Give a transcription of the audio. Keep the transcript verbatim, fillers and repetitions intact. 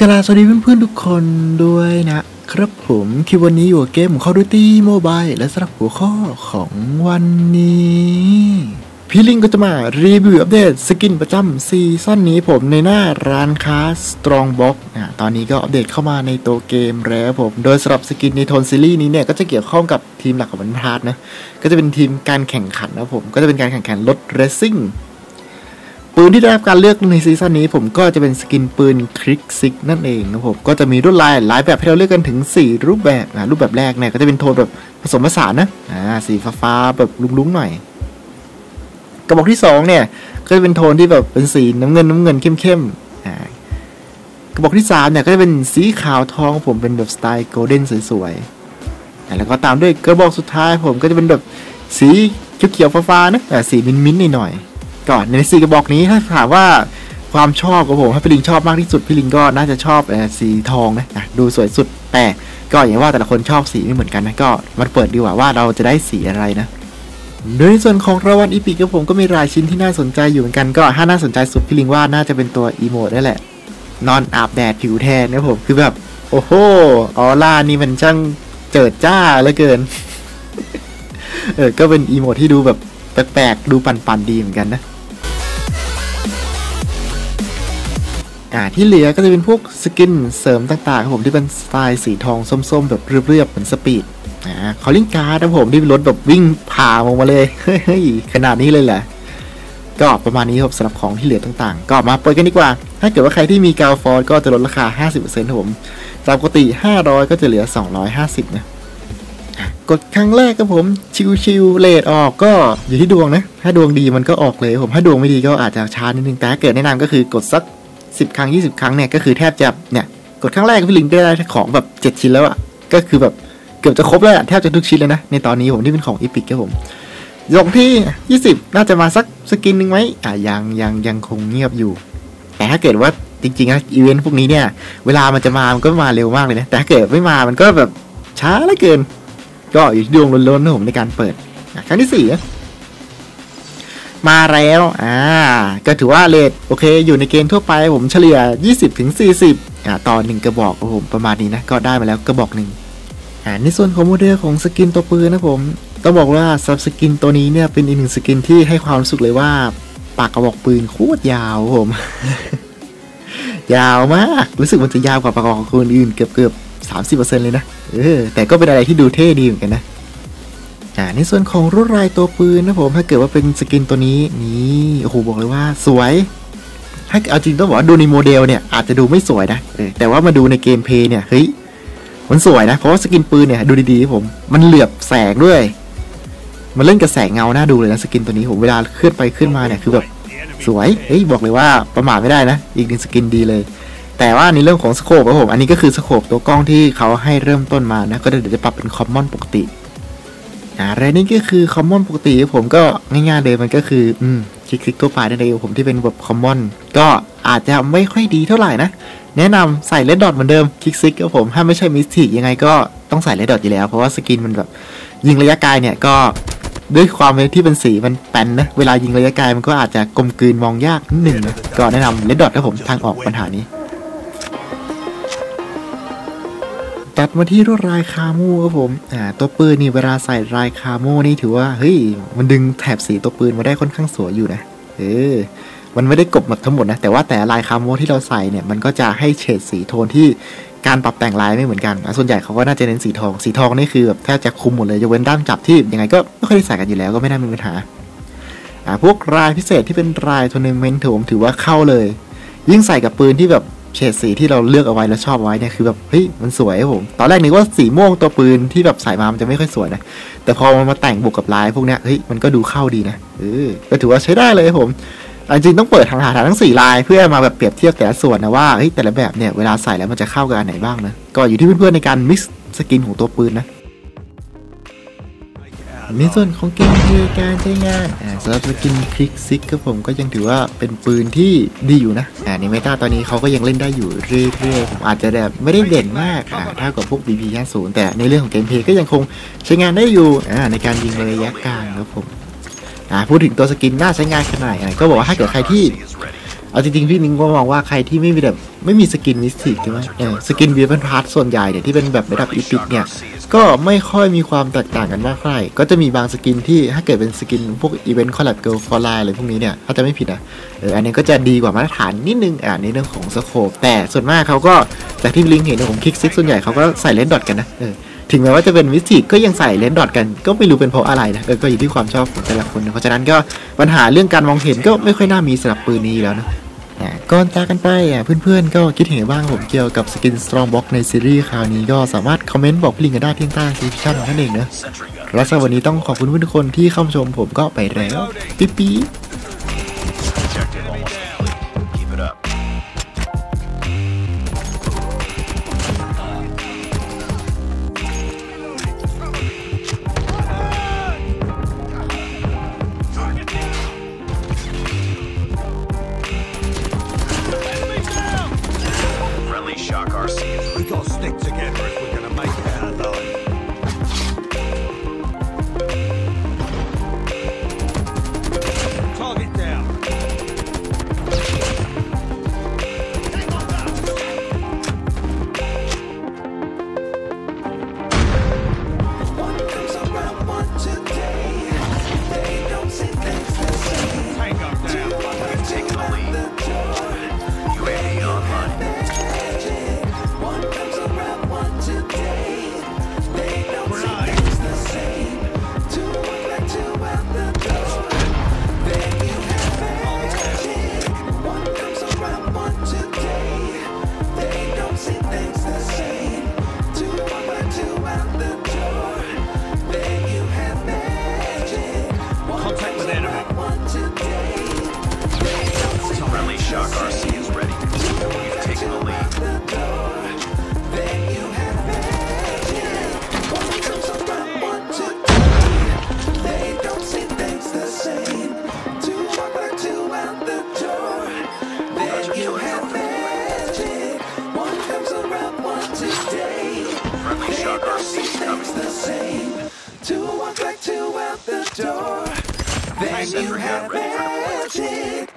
กราบสวัสดีเพื่อนๆทุกคนด้วยนะครับผมคือวันนี้อยู่กับเกม Call of Duty Mobile และสำหรับหัวข้อของวันนี้พี่ลิงก็จะมารีวิวอัปเดตสกินประจำซีซั่นนี้ผมในหน้าร้านค้า Strongbox อ่ะตอนนี้ก็อัปเดตเข้ามาในตัวเกมแล้วผมโดยสำหรับสกินในโทนซีรีส์นี้เนี่ยก็จะเกี่ยวข้องกับทีมหลักของวันพาร์ทนะก็จะเป็นทีมการแข่งขันนะผมก็จะเป็นการแข่งขันรถเรซซิ่งปืนที่ได้รับการเลือกในซีซั่นนี้ผมก็จะเป็นสกินปืนคลิกซิกนั่นเองนะผมก็จะมีลวดลายหลายแบบให้เราเลือกกันถึงสี่รูปแบบนะรูปแบบแรกเนี่ยก็จะเป็นโทนแบบผสมผสานนะอ่าสีฟ้าๆแบบลุ้งๆหน่อยกระบอกที่สองเนี่ยก็จะเป็นโทนที่แบบเป็นสีน้ำเงินน้ำเงินเข้มๆอ่ากระบอกที่สามเนี่ยก็จะเป็นสีขาวทองผมเป็นแบบสไตล์โกลเด้นสวยๆแล้วก็ตามด้วยกระบอกสุดท้ายผมก็จะเป็นแบบสีเขียวๆฟ้าๆนะแต่สีมิ้นๆหน่อยก่อนในสีกระบอกนี้ถ้าถามว่าความชอบของผมถ้าพี่ลิงชอบมากที่สุดพี่ลิงก็น่าจะชอบสีทองนะนะดูสวยสุดแต่ก็อย่างว่าแต่ละคนชอบสีไม่เหมือนกันนะก็มาเปิดดีกว่าว่าเราจะได้สีอะไรนะโดยในส่วนของรางวัลอีพิกกับผมก็มีรายชิ้นที่น่าสนใจอยู่เหมือนกันก็ถ้าน่าสนใจสุดพี่ลิงว่าน่าจะเป็นตัวอีโมดนั่นแหละนอนอาบแดดผิวแทนนะผมคือแบบโอ้โหออร่านี่มันช่างเจิดจ้าเหลือเกิน เออก็เป็นอีโมดที่ดูแบบแปลกๆดูปั่นๆดีเหมือนกันนะอ่าที่เหลือก็จะเป็นพวกสกินเสริมต่างๆครับผมที่เป็นสไตล์สีทองส้มๆแบบเรียบๆเหมือนสปีดอ่าคอลลิ่งการ์ดครับผมที่เป็นรถแบบวิ่งผ่าออกมาเลยเฮ้ยขนาดนี้เลยแหละก็ประมาณนี้ครับสำหรับของที่เหลือต่างๆก็มาเปิดกันดีกว่าถ้าเกิดว่าใครที่มีกาวฟอร์ก็จะลดราคา ห้าสิบเปอร์เซ็นต์ ครับผมจากปกติห้าร้อยก็จะเหลือสองร้อยห้าสิบนะกดครั้งแรกครับผมชิวๆเลทออกก็อยู่ที่ดวงนะถ้าดวงดีมันก็ออกเลยผมถ้าดวงไม่ดีก็อาจจะช้านิดนึงแต่เกิดแนะนำก็คือกดสักสิบครั้งยี่สิบครั้งเนี่ยก็คือแทบจะเนี่ยกดครั้งแรกพี่ลิงได้ของแบบเจ็ดชิ้นแล้วอ่ะก็คือแบบเกือบจะครบแล้วแทบจะทุกชิ้นเลยนะในตอนนี้ผมที่เป็นของอีพิกครับผมยกที่ยี่สิบน่าจะมาสักสกินนึงไหมอ่ะยังยังยังคงเงียบอยู่แต่ถ้าเกิดว่าจริงๆนะอีเวนต์พวกนี้เนี่ยเวลามันจะมามันก็มาเร็วมากเลยนะแต่ถ้าเกิดไม่มามันก็แบบช้าเหลือเกินก็อยู่ที่ดวงล้นๆนะผมในการเปิดครั้งที่สี่มาแล้วอ่าก็ถือว่าเรทโอเคอยู่ในเกณฑ์ทั่วไปผมเฉลี่ย ยี่สิบถึงสี่สิบ อ่าต่อหนึ่งกระบอกครับผมประมาณนี้นะก็ได้มาแล้วกระบอกหนึ่งอ่าในส่วนของโมเดลของสกินตัวปืนนะผมต้องบอกว่าซับสกินตัวนี้เนี่ยเป็นอีกหนึ่งสกินที่ให้ความรู้สึกเลยว่าปากกระบอกปืนโคตรยาวผม ยาวมากรู้สึกมันจะยาวกว่าปากกระบอกปืนอื่นเกือบเกือบสามสิบเปอร์เซ็นต์เลยนะเออแต่ก็เป็นอะไรที่ดูเท่ดีเหมือนกันนะอ่าในส่วนของรูปลายตัวปืนนะผมถ้าเกิดว่าเป็นสกินตัวนี้นี่โอ้โหบอกเลยว่าสวยถ้าเอาจริงต้องบอกว่าดูในโมเดลเนี่ยอาจจะดูไม่สวยนะเออแต่ว่ามาดูในเกมเพลย์เนี่ยเฮ้ยมันสวยนะเพราะว่าสกินปืนเนี่ยดูดีๆผมมันเหลือบแสงด้วยมันเล่นกับแสงเงาน่าดูเลยนะสกินตัวนี้ผมเวลาเคลื่อนไปขึ้นมาเนี่ยคือแบบสวยเฮ้ยบอกเลยว่าประมาทไม่ได้นะอีกหนึ่งสกินดีเลยแต่ว่าในเรื่องของสโคปครับผมอันนี้ก็คือสโคปตัวกล้องที่เขาให้เริ่มต้นมานะก็เดี๋ยวจะปรับเป็นคอมมอนปกติอ่าอะไรนี่ก็คือคอมมอนปกติผมก็ง่ายๆเลยมันก็คืออืมคลิกๆทั่วไปนั่นเองผมที่เป็นแบบคอมมอนก็อาจจะไม่ค่อยดีเท่าไหร่นะแนะนำใส่เลดดอทเหมือนเดิมคลิกซิกครับผมถ้าไม่ใช่มิสติกยังไงก็ต้องใส่เลดดอทอยู่แล้วเพราะว่าสกินมันแบบยิงระยะไกลเนี่ยก็ด้วยความที่เป็นสีมันแป้นนะเวลายิงระยะไกลมันก็อาจจะกลมกลืนมองยากนิดหนึ่งนะก็แนะนำเลดดอทครับผมทางออกปัญหานี้ตัดมาที่รวดลายคาโม่ครับผมอ่าตัวปืนนี่เวลาใส่ลายคาโม่นี่ถือว่าเฮ้ยมันดึงแถบสีตัวปืนมาได้ค่อนข้างสวยอยู่นะเออมันไม่ได้กบหมดทั้งหมดนะแต่ว่าแต่ลายคาโม่ที่เราใส่เนี่ยมันก็จะให้เฉดสีโทนที่การปรับแต่งลายไม่เหมือนกันส่วนใหญ่เขาก็น่าจะเน้นสีทองสีทองนี่คือแบบแทบจะคุมหมดเลยยกเว้นด้ามจับที่ยังไงก็ไม่ค่อยได้ใส่กันอยู่แล้วก็ไม่น่ามีปัญหาอ่าพวกลายพิเศษที่เป็นลายทัวร์นาเมนต์ผมถือว่าเข้าเลยยิ่งใส่กับปืนที่แบบเฉดสีที่เราเลือกเอาไว้แล้วชอบไว้เนี่ยคือแบบเฮ้ยมันสวยครับผมตอนแรกนึกว่าสีม่วงตัวปืนที่แบบใส่มามันจะไม่ค่อยสวยนะแต่พอมันมาแต่งบวกกับลายพวกเนี้ยเฮ้ยมันก็ดูเข้าดีนะเออก็ถือว่าใช้ได้เลยครับผมจริงต้องเปิดทางหาทั้งสี่ลายเพื่อมาแบบเปรียบเทียบแต่ละส่วนนะว่าเฮ้ยแต่ละแบบเนี่ยเวลาใส่แล้วมันจะเข้ากับอันไหนบ้างนะก็อยู่ที่เพื่อนๆในการมิกซ์สกินของตัวปืนนะในส่วนของเกมเพลย์การใช้งานสำหรับสกินคลิกซิกก็ผมก็ยังถือว่าเป็นปืนที่ดีอยู่นะอ่าในเมตาตอนนี้เขาก็ยังเล่นได้อยู่เรื่อยๆผมอาจจะแบบไม่ได้เด่นมากอ่าถ้ากับพวก บี พี ห้าสิบ แต่ในเรื่องของเกมเพลย์ก็ยังคงใช้งานได้อยู่อ่าในการยิงระยะกลางครับผมอ่าพูดถึงตัวสกินน่าใช้งานขนาดไหนก็บอกว่าถ้าเกิดใครที่เอาจริงๆพี่ลิงก็มองว่าใครที่ไม่มีแบบไม่มีสกินมิสติกใช่ไหมเออสกินวีเป็นพาร์ทส่วนใหญ่เนี่ยที่เป็นแบบระดับอีพิกเนี่ยก็ไม่ค่อยมีความแตกต่างกันมากเท่าไหร่ก็จะมีบางสกินที่ถ้าเกิดเป็นสกินพวกอีเวนต์คอลแลบเกิร์ลฟอร์ไลน์อะไรพวกนี้เนี่ยถ้าจะไม่ผิดอ่ะเอออันนี้ก็จะดีกว่ามาตรฐานนิดนึงอ่าในเรื่องของสโคปแต่ส่วนมากเขาก็จากที่ลิงเห็นของคิกซิกส่วนใหญ่เขาก็ใส่เลนดอทกันนะเออถึงแม้ว่าจะเป็นมิสติกก็ยังใส่เลนดอทกันก็ไม่รู้เป็นเพราะอะไรนะเออก็อยู่ที่ความชอบของแต่ละคนนะเพราะฉะนั้นก็ปัญหาเรื่องการมองเห็นก็ไม่ค่อยน่ามีสำหรับปืนนี้แล้วนะก่อนจากกันไปอ่ะเพื่อนๆก็คิดเห็นบ้างผมเกี่ยวกับสกิน Strong Box ในซีรีส์คราวนี้ก็สามารถคอมเมนต์บอกพี่ลิงกันได้ที่ใต้ซีชั่นนั่นเองนะและสำหรับวันนี้ต้องขอบคุณทุกคนที่เข้าชมผมก็ไปแล้วปิ๊ปปี้ Shock R C. We gotta stick together if we're gonna make it out alive. Target down. One comes around one today. They don't see things the same. Tango down. We've taken the lead. U A V online. Shock R C is ready. We've taken the lead. Then you have magic. One comes around one today. They don't see things the same. Two walk like two out the door. Then you have magic. One comes around one today. Friendly Shock R C things the same. Two walk like two out the door. Then you have magic.